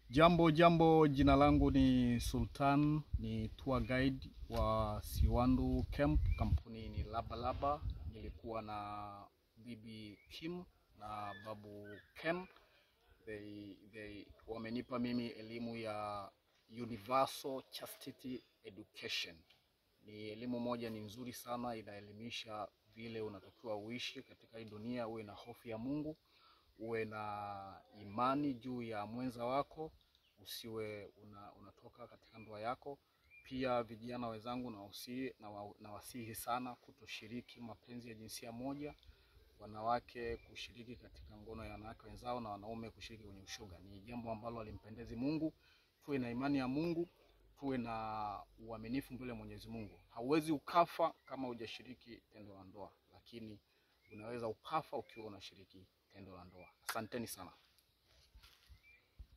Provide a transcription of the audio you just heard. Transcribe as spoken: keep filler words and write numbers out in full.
Jambo jambo, jina langu ni Sultan, ni tour guide wa Siwandu Camp, kampuni ni Laba Laba. Nilikuwa na bibi Kim na babu Ken. They, they wamenipa mimi elimu ya Universal Chastity Education. Ni elimu moja ni nzuri sana, inaelimisha vile unatakiwa uishi katika hii dunia, uwe na hofu ya Mungu, uwe na imani juu ya mwenza wako, usiwe una, unatoka katika ndoa yako. Pia vijana wenzangu na usi na, wa, na wasihi sana kutoshiriki mapenzi ya jinsia moja, wanawake kushiriki katika ngono ya wanawake wenzao na wanaume kushiriki kwenye ushoga. Ni jambo ambalo alimpendezi Mungu. Tuwe na imani ya Mungu, tuwe na uaminifu mbele ya Mwenyezi Mungu. Hauwezi ukafa kama hujashiriki tendo la ndoa, lakini unaweza ukafa ukiwa unashiriki tendo la ndoa. Asanteni sana.